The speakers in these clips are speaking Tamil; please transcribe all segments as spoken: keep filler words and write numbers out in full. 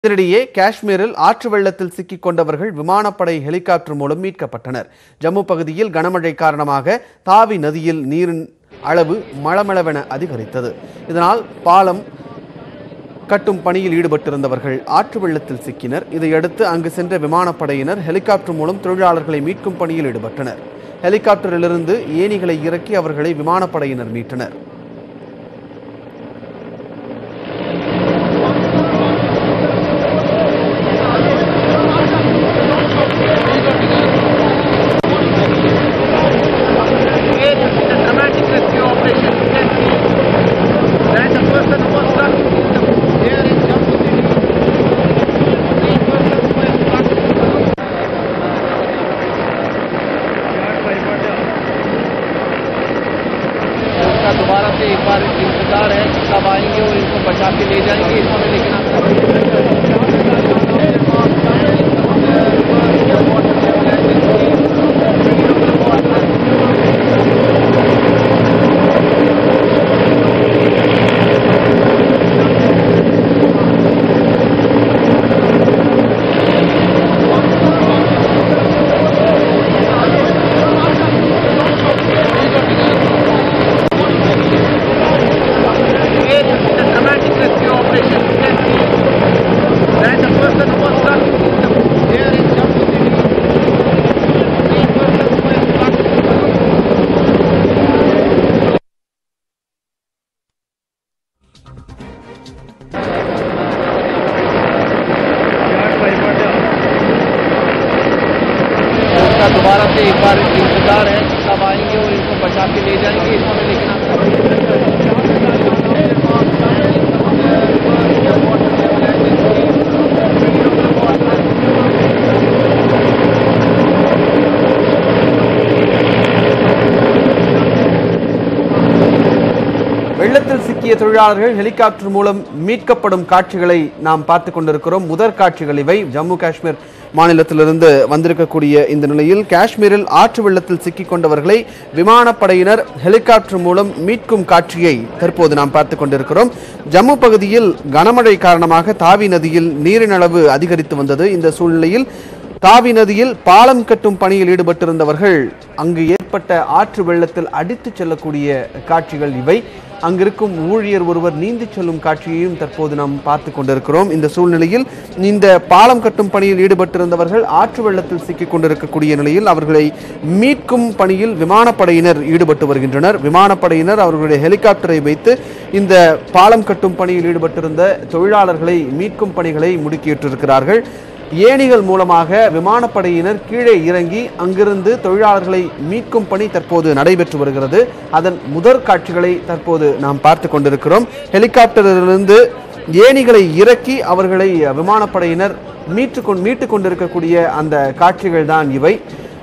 இதனிடையே காஷ்மீரில் ஆற்று வெள்ளத்தில் சிக்கிக் கொண்டவர்கள் விமானப்படை ஹெலிகாப்டர் மூலம் மீட்கப்பட்டனர். ஜம்மு பகுதியில் கனமழை காரணமாக தாவி நதியில் நீரின் அளவு மளமளவென அதிகரித்தது. இதனால் பாலம் கட்டும் பணியில் ஈடுபட்டிருந்தவர்கள் ஆற்று வெள்ளத்தில் சிக்கினர். இதையடுத்து அங்கு சென்ற விமானப்படையினர் ஹெலிகாப்டர் மூலம் தொழிலாளர்களை மீட்கும் பணியில் ஈடுபட்டனர். ஹெலிகாப்டரிலிருந்து ஏணிகளை இறக்கி அவர்களை விமானப்படையினர் மீட்டனர். दोबारा से एक बार इंतजार है कब आएंगे और इनको बचा के ले जाएंगे इस समय, लेकिन दोबारा से एक बार इंतजार है कब आएंगे और इनको बचा के ले जाएंगे इस समय, लेकिन வெள்ளத்தில் சிக்கிய தொழிலாளர்கள் ஹெலிகாப்டர் மூலம் மீட்கப்படும் காட்சிகளை நாம் பார்த்துக் கொண்டிருக்கிறோம். முதற் காட்சிகள் இவை. ஜம்மு காஷ்மீர் மாநிலத்திலிருந்து வந்திருக்கக்கூடிய இந்த நிலையில் காஷ்மீரில் ஆற்று வெள்ளத்தில் சிக்கிக் கொண்டவர்களை விமானப்படையினர் ஹெலிகாப்டர் மூலம் மீட்கும் காட்சியை தற்போது நாம் பார்த்துக் கொண்டிருக்கிறோம். ஜம்மு பகுதியில் கனமழை காரணமாக தாவி நதியில் நீரின் அளவு அதிகரித்து வந்தது. இந்த சூழ்நிலையில் தாவி நதியில் பாலம் கட்டும் பணியில் ஈடுபட்டிருந்தவர்கள் அங்கு ஏற்பட்ட ஆற்று வெள்ளத்தில் அடித்துச் செல்லக்கூடிய காட்சிகள் இவை. அங்கிருக்கும் ஊழியர் ஒருவர் நீந்தி செல்லும் காட்சியையும் தற்போது நாம் பார்த்து கொண்டிருக்கிறோம். இந்த சூழ்நிலையில் இந்த பாலம் கட்டும் பணியில் ஈடுபட்டிருந்தவர்கள் ஆற்று வெள்ளத்தில் சிக்கிக் கொண்டிருக்கக்கூடிய நிலையில் அவர்களை மீட்கும் பணியில் விமானப்படையினர் ஈடுபட்டு வருகின்றனர். விமானப்படையினர் அவர்களுடைய ஹெலிகாப்டரை வைத்து இந்த பாலம் கட்டும் பணியில் ஈடுபட்டிருந்த தொழிலாளர்களை மீட்கும் பணிகளை முடுக்கியிட்டிருக்கிறார்கள். ஏணிகள் மூலமாக விமானப்படையினர் கீழே இறங்கி அங்கிருந்து தொழிலாளர்களை மீட்கும் பணி தற்போது நடைபெற்று வருகிறது. அதன் முதற் காட்சிகளை தற்போது நாம் பார்த்து கொண்டிருக்கிறோம். ஹெலிகாப்டரிலிருந்து ஏணிகளை இறக்கி அவர்களை விமானப்படையினர் மீட்டு கொண்டு மீட்டுக் கொண்டிருக்கக்கூடிய அந்த காட்சிகள் தான் இவை.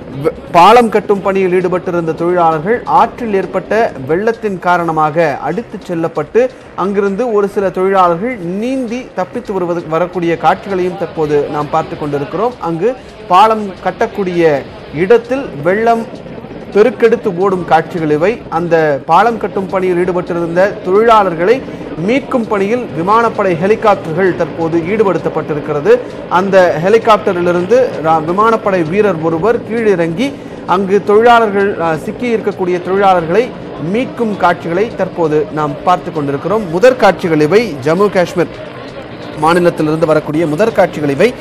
பாலம் கட்டும் பணியில் ஈடுபட்டிருந்த தொழிலாளர்கள் ஆற்றில் ஏற்பட்ட வெள்ளத்தின் காரணமாக அடித்துச் செல்லப்பட்டு அங்கிருந்து ஒரு சில தொழிலாளர்கள் நீந்தி தப்பித்து வருவது வரக்கூடிய காட்சிகளையும் தற்போது நாம் பார்த்து கொண்டிருக்கிறோம். அங்கு பாலம் கட்டக்கூடிய இடத்தில் வெள்ளம் பெருக்கெடுத்து ஓடும் காட்சிகள் இவை. அந்த பாலம் கட்டும் பணியில் ஈடுபட்டிருந்த தொழிலாளர்களை மீட்கும் பணியில் விமானப்படை ஹெலிகாப்டர்கள் தற்போது ஈடுபடுத்தப்பட்டிருக்கிறது. அந்த ஹெலிகாப்டரிலிருந்து விமானப்படை வீரர் ஒருவர் கீழிறங்கி அங்கு தொழிலாளர்கள் சிக்கி இருக்கக்கூடிய தொழிலாளர்களை மீட்கும் காட்சிகளை தற்போது நாம் பார்த்து கொண்டிருக்கிறோம். முதற் காட்சிகள் இவை. ஜம்மு காஷ்மீர் மாநிலத்திலிருந்து வரக்கூடிய முதற் காட்சிகள் இவை.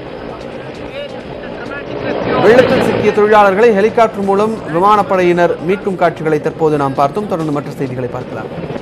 வெள்ளத்தில் சிக்கிய தொழிலாளர்களை ஹெலிகாப்டர் மூலம் விமானப்படையினர் மீட்கும் காட்சிகளை தற்போது நாம் பார்த்தோம். தொடர்ந்து மற்ற செய்திகளை பார்க்கலாம்.